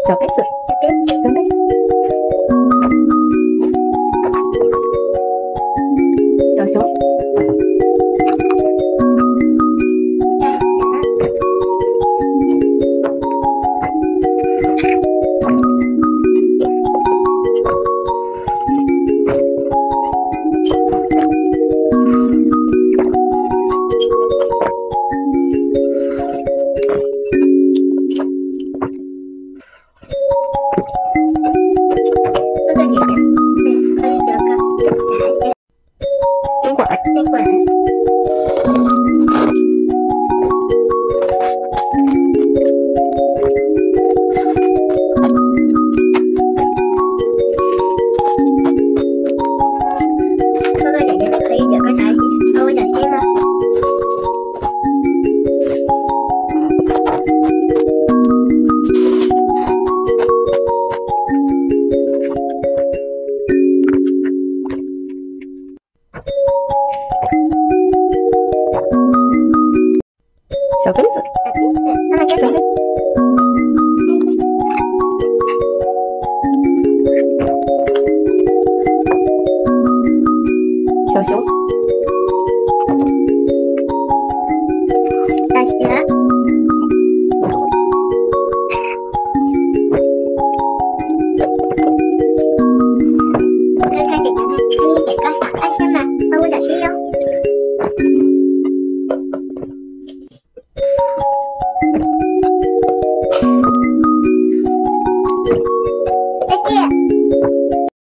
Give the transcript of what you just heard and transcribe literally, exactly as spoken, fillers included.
小杯子，干杯。小熊， 哥哥姐姐，对，可以这个冰棍儿， 冰棍儿。哥哥姐姐可以点个啥心？和我讲心呢？ 小杯子， 妈妈干杯。 小熊。